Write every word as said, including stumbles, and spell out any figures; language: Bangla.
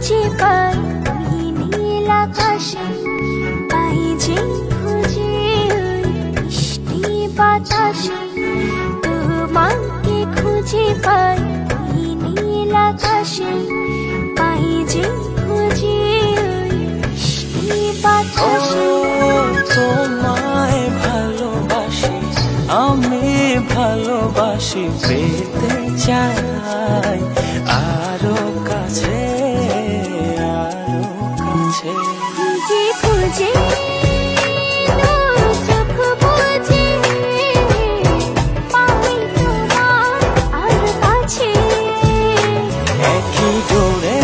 খুঁজে পাই ওই নীল আকাশে, পাই যে খুঁজে ওই মিষ্টি বাতাসে। তোমাকে খুঁজে পাই ওই নীল আকাশে, পাই যে খুঁজে ওই মিষ্টি বাতাসে। তোমায় ভালোবাসি আমি, ভালোবাসি পেতে চাই আরো কাছে, আরো কাছে। খুঁজে খুঁজে চোখ বুজে পাই তোমার আর কাছে। একই ডোরে